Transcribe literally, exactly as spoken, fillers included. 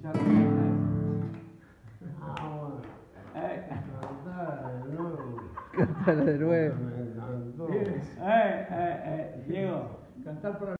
escuchar. Ah, bueno. Eh, Cantar de nuevo. Cántala de nuevo. Me encantó. eh, eh, eh, Diego. Cantar para